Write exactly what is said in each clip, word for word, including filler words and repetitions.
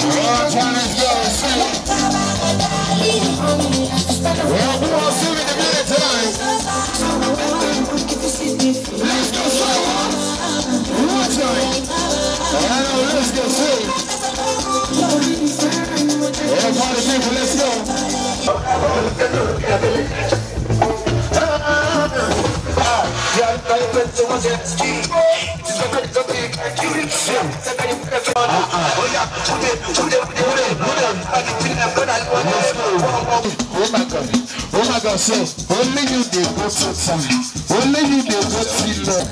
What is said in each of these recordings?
Oh my God, oh my God, so only you they go to time, only you they go to love.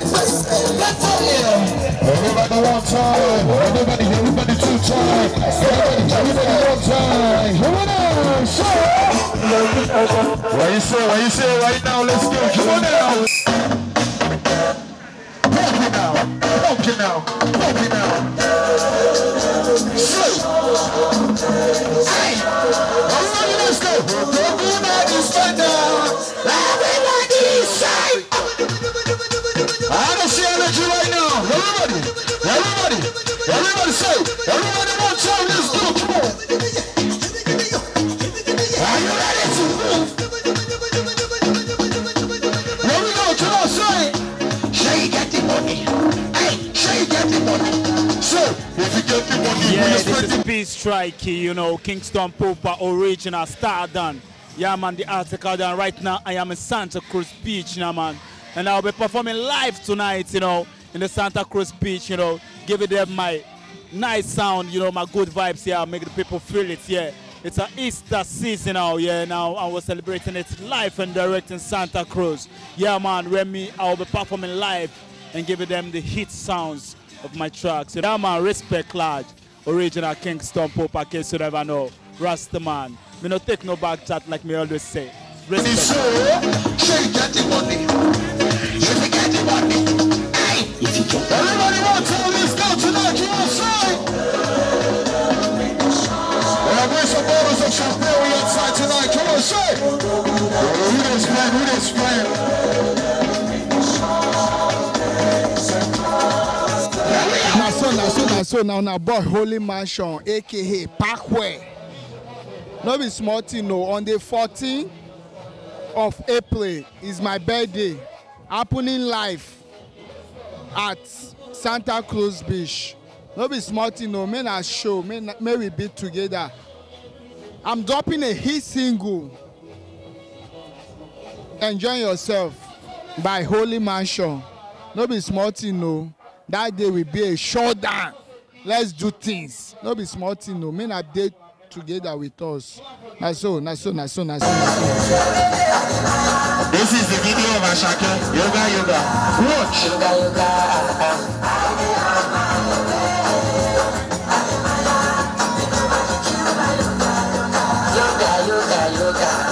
Everybody one time, everybody, everybody two time, everybody, everybody one time. What you say, what you say right now, let's go, come on now. Pump it now, pump it now, pump it now. Hey, everybody let's go. Everybody stand up. Everybody say. I don't see energy right now. Everybody, everybody, everybody say. Everybody one time, let's go. Come on. Are you ready to move? Here we go. Come on, say. Say you get the money. Hey, say you get the money. So, if you get the money, yeah, this is Peace Strike, you know, Kingston Popa original star done. Yeah, man, the article done right now. I am in Santa Cruz Beach now, man. And I'll be performing live tonight, you know, in the Santa Cruz Beach, you know, giving them my nice sound, you know, my good vibes here, make the people feel it, yeah. It's an Easter season now, yeah, now I was celebrating it live and direct in Santa Cruz. Yeah, man, when me, I'll be performing live and giving them the hit sounds of my tracks. Yeah, man, respect large. Original Kingston Pope, in case you never know. Rasta man. Me no take no back chat like me always say. Respect. So, she get the money. If you get the money, hey, if you get everybody wants to this go tonight, you want to say? Well, I bring some bottles of champagne outside tonight, come on, say. Who this playing? Who this playing? Now so, now so, now so, now now boy Holy Mansion, aka Parkway. No be small thing, no. On the fourteenth of April is my birthday, happening live at Santa Cruz Beach. No be small thing, no. May I show, may, may we be together. I'm dropping a hit single. Enjoy Yourself by Holy Mansion. No be small thing, no. That day will be a showdown. Let's do things. No be small thing, no. May not date together with us. Na so, na so, na so, na so, na so. This is the video of Ashake. Yoga, yoga. Watch. Yoga, yoga. Yoga, yoga, yoga.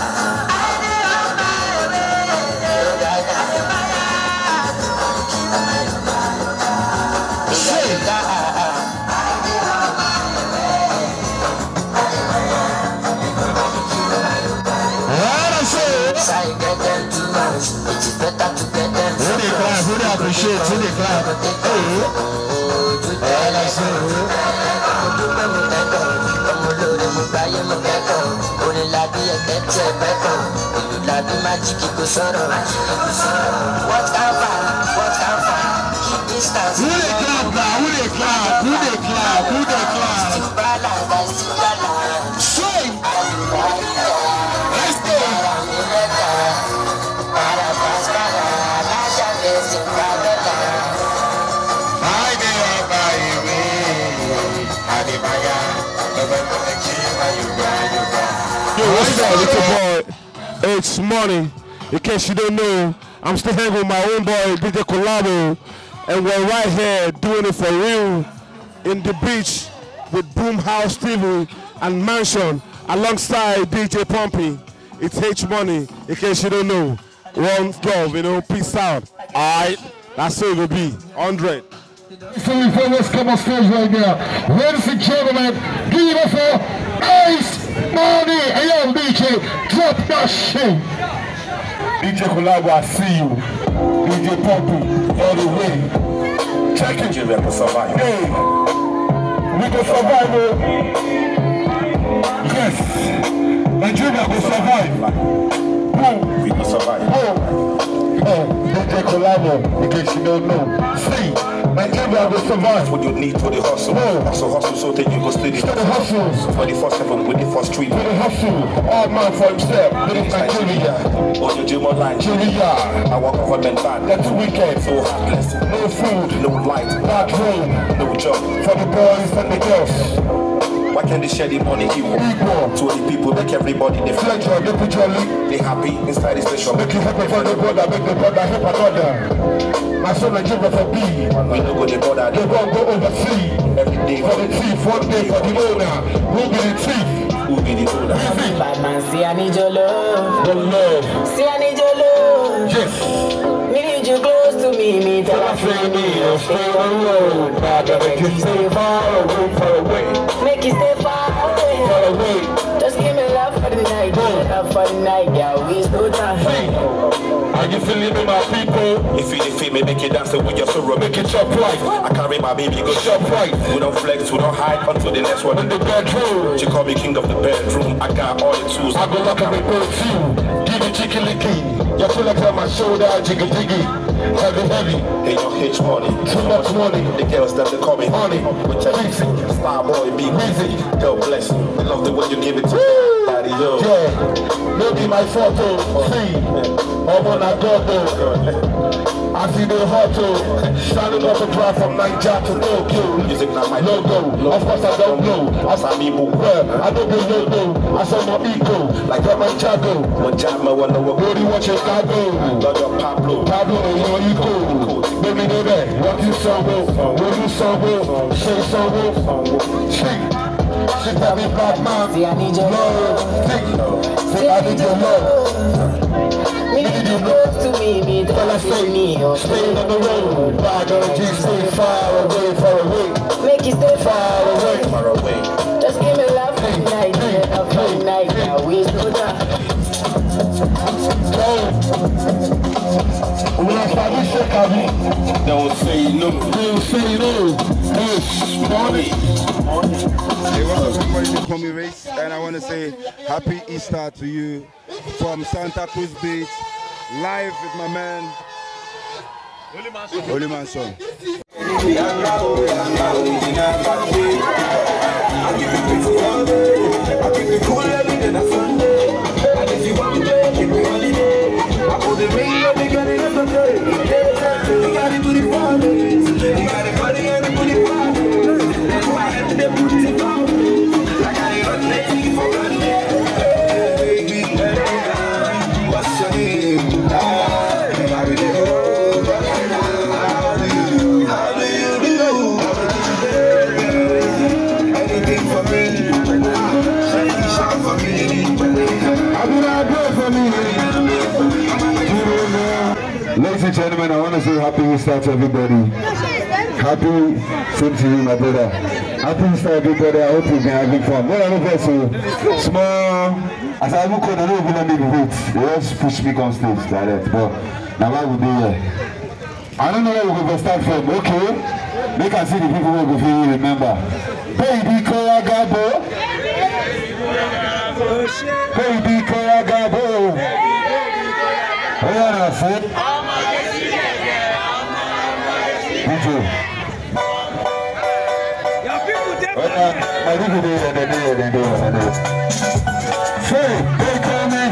Appreciate to the club. Hey, I say, what happened? What happened? Keep distance. Who the club now? Who the club? Who the club? Who the club? Swing. Let's go. Yo, what's up? It's your boy, It's Money. In case you don't know, I'm still hanging with my own boy, D J Collabo, and we're right here doing it for real in the beach with Boomhouse T V and Mansion alongside D J Pumpy. It's H Money. In case you don't know, one love, you know, peace out. All right, that's how it will be. one hundred. So before let's come on stage right now, ladies and gentlemen, give it for Ace Money. Hey yo, D J, drop that shit. D J Collabo, I see you. D J Pumpy, all the way. Check it. Hey, We go survive. Yes. Nigeria will survive. Boom. We will survive. Boom. Oh, D J Collabo, in case you don't know. See, Nigeria will survive. What you need for the hustle. Oh. Hustle, hustle, so that you go steady. For the hustles. twenty-four seven with the first street. For the hustle. All man for himself. With Nigeria. On your gym online. Nigeria. Our government bad. That's wicked. So heartless. No food. No light. Bad road. No job. For the boys and the girls. Why can't they share the money equal? Equal. To the people, make everybody they feel Flex on the picture link. they happy inside the station. Make you happy for the brother, make the brother help another. My son Nigeria for B. We no go the border. They won't go overseas. Every day For the thief, one day for the owner. Who be the thief? Who be the owner? Bad man, see I need your love. The love. See I need your love. Yes. Me need you close to me. Me tell I a say friend me, I'll stay on the road. But I make you stay far away, far away. make you stay far away. Far away. Just give me love for the night, love for the night. Yeah, we still time. Hey, are you feeling me, my people? If you defeat me, make you dance with your sorrow. Make it chop right. I carry my baby, go Chop right. We don't flex, we don't hide until the next one. In the bedroom. She call me king of the bedroom. I got all the tools. I go lock up and go too. Give me chicken licky. You feel like on my shoulder, jiggy jiggy. Heavy, heavy. Hey, yo, H money. Too much money. The girls that they call me Honey. With your Easy. star boy, big Easy. God bless you. I love the way you give it to me. Daddy, yo. Yeah. Maybe my photo. See. I'm on a go-go. I see the hotto. Shining up a drive from Nigeria to Tokyo. Music not my Logo. Of course I don't know. I saw me move. Well, I don't be logo. I saw my eco. Like I'm a Chago. One time I wanna work What do you want Chicago? Lord of Pablo. Pablo, your eco. Baby, know that. What you saw, what you saw, say so, say. She tell me bad man. See I need your Love. Say, say I need your love. Me need you close to me. Me tell Well, a I friend say, me. oh, stay on the road. Bad energy, stay far away, far away. Make you stay far Far away. Far away. Just give me love for the night, love for the night. Yeah, we still time. Go. When I start this shit, I mean, Don't say no. they'll say no. Yes, money. Hey, what's up, everybody? They call me Race, and I want to say Happy Easter to you from Santa Cruz Beach, live with my man, Holy Man Son. Ladies and gentlemen, I want to say happy Easter to everybody. Happy, same to you, my brother. Happy Easter, everybody. I hope you've been having fun. What are you so small? As I look on, I don't even let me wait. They just push me on stage direct. But now I will be here. I don't know where we're going to start from. Okay, make us see the people who will feel you remember. Baby Koragabo. Baby Koragabo. Oh, yeah, that's it. D J. Oh, yeah, my people do it, they do it, they do it, they do it. Say, they call me.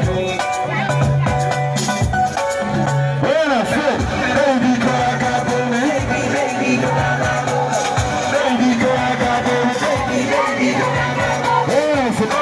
Oh, yeah, that's it. Baby Koragabo. Baby Koragabo. Oh, that's it.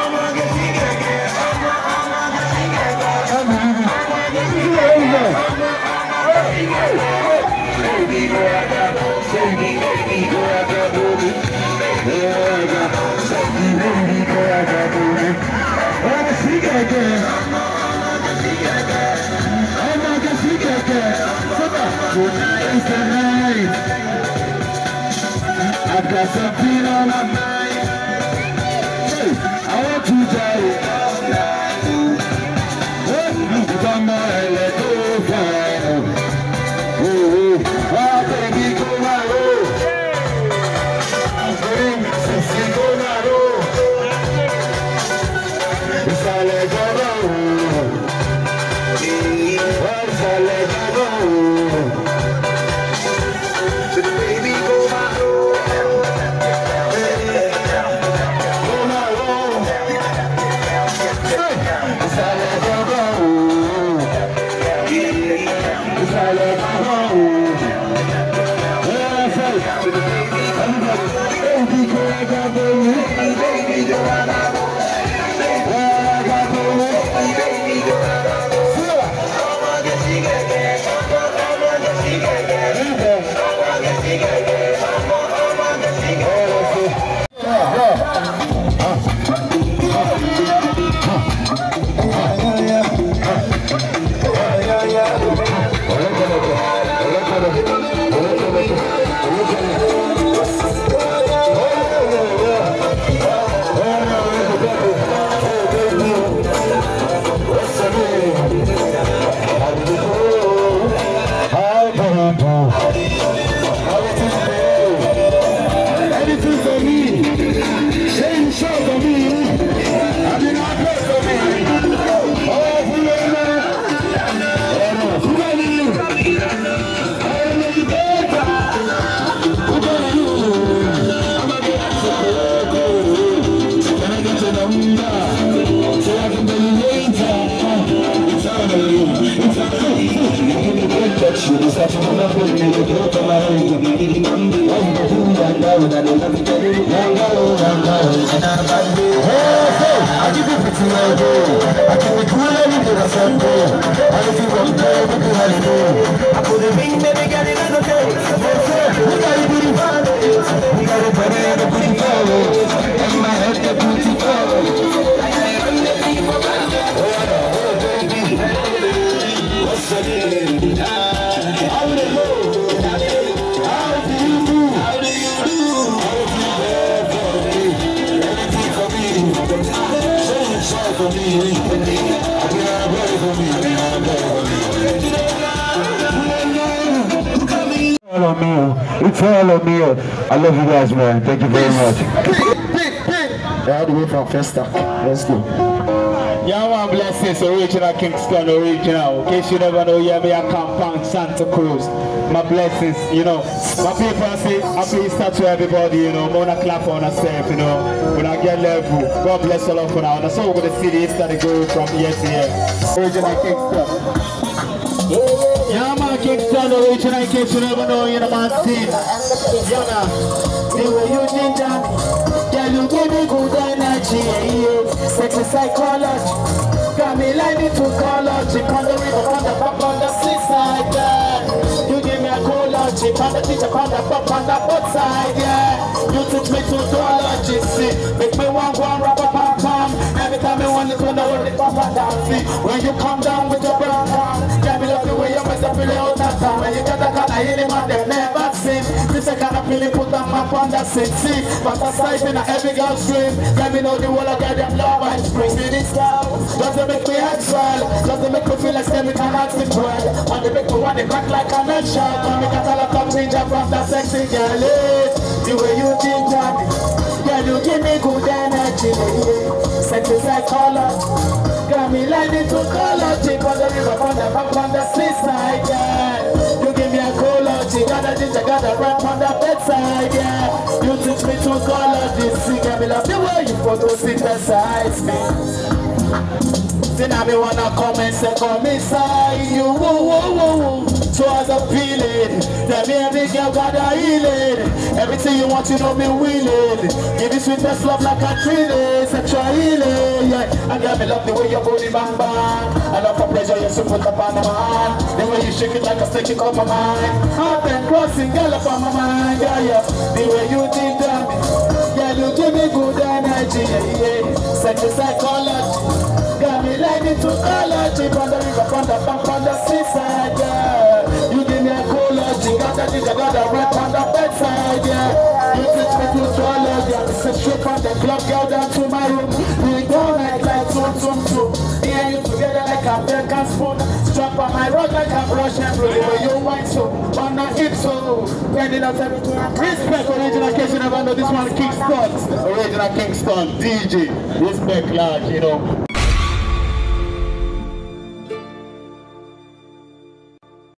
I've got something on my mind. Hey, I want to tell you. If I'm not let go fine. Oh, oh, baby, go my road. I'm going to It's all of me. I love you guys, man. Thank you very much. Yeah, all the way from Festa. Let's go. Yeah, one blessings, original Kingston, original. In case you never know, yeah, me a compound Santa Cruz. My blessings, you know. My people say happy Easter to everybody, you know. Mona clap on herself, you know. When I get level, God bless all of you now. That's how we're gonna see the Easter to go from year to year. Original Kingston. Yeah, man, Kingston, original in case you never know, you know, man, see. Yeah, man. The way you did that, yeah, you give me good energy, yeah. Sexy psychology, got me lining to college. On the river, on the pop, on the seaside, yeah. You give me a ecology, on the teacher, on the pop, on the both side, yeah. You teach me to zoology, see. Make me one, one, rubber, pam, pam. Every time I want to know what the pop and dancing. When you come down with your brown palm, yeah, me love the way you mess up really all that time. When you get that kind of healing, man, they never seen. This a kind of feeling, put them up on the six, see. But that's life in a every girl's dream. Let me know the whole of them love and spring. See this girl, doesn't make me head swell. Doesn't make me feel like semi cannot sit well. And they make me want to crack like a nutshell. Come make a tell of ginger from that sexy girl. The way you ginger me, yeah, you give me good energy. Sexy psychology, got me lining to ecology. On the river, on the back, on the seaside, yeah. You give me a ecology, got a ginger, got a rap on the bedside, yeah. You teach me to ecology, see, got me love the way you photosynthesize me. See now me wanna come and say come inside you, whoa, whoa, whoa, whoa. So as I'm feeling, tell me every girl got a healing. Everything you want, you know me willing. Give you sweetness, love like a tree, sexual healing, yeah. And girl, me love the way your body bang bang. I love for pleasure, you should put up on my mind. The way you shake it like a stick, it on my mind. I've been crossing, girl, up on my mind, yeah, yeah. The way you did that, yeah, you give me good energy, yeah, yeah. Sexy psychology. Got me lining to ecology, on the river, on the bank, on the seaside, yeah. You give me a ecology, got that ginger, got a rap on the bedside, yeah. You teach me to zoology, I sit straight from the club, girl, down to my room. We go night like zoom, zoom, zoom. Me and you together like a milk and spoon. Strap on my rod like a brush and roll. The way you wine so, on the hip so. Bending up everything. Respect, original case, you never know this one, Kingston. Original Kingston, D J. Respect, large, you know.